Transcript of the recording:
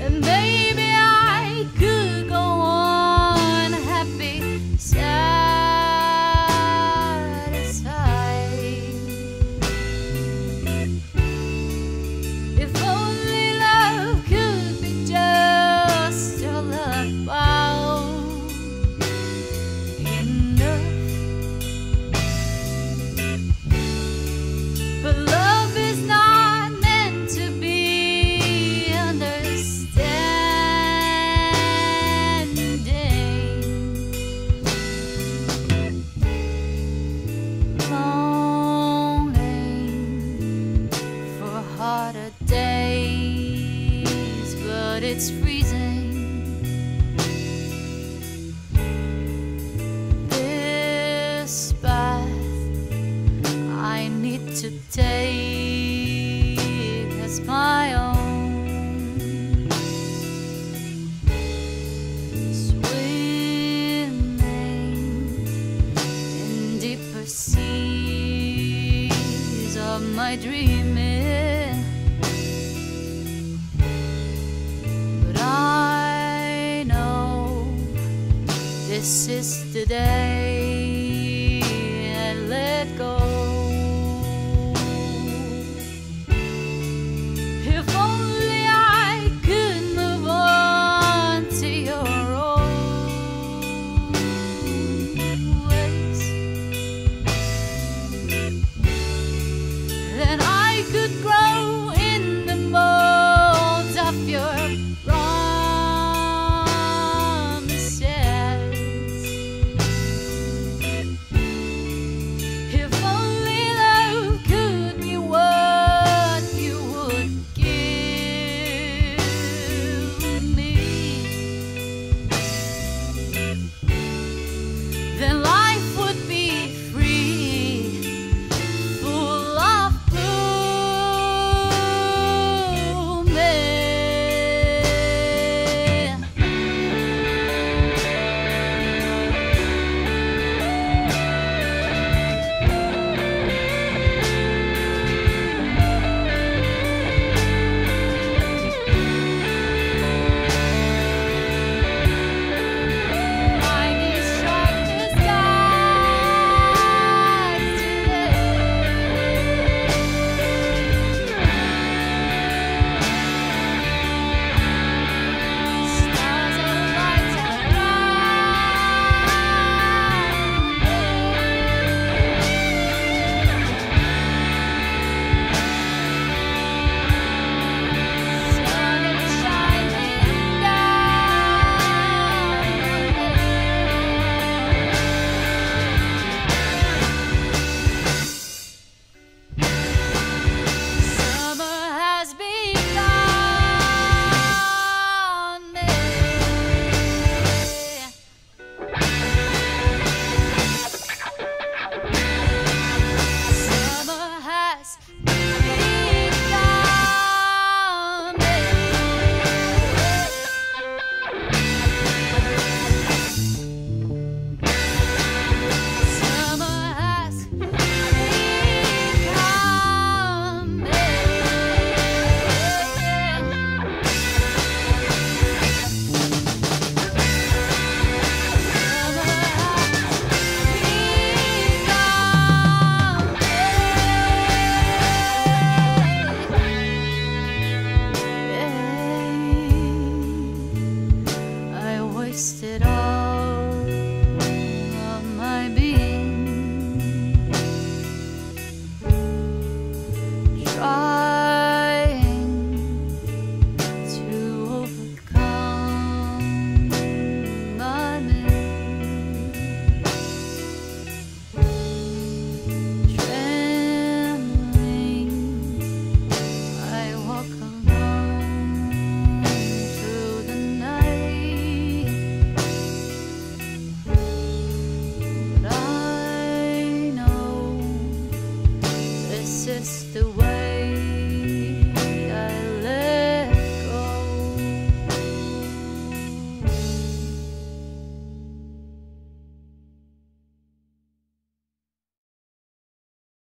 and maybe I could go on happy, satisfied. If only love could be just all about enough. But love is not meant to be understanding. Longing for harder days, but it's freezing. This path I need to take as my own. Swimming in deeper seas of my dreaming. But I know this is the day I let go. If only I could move on to your own ways, then I could grow in the mold of your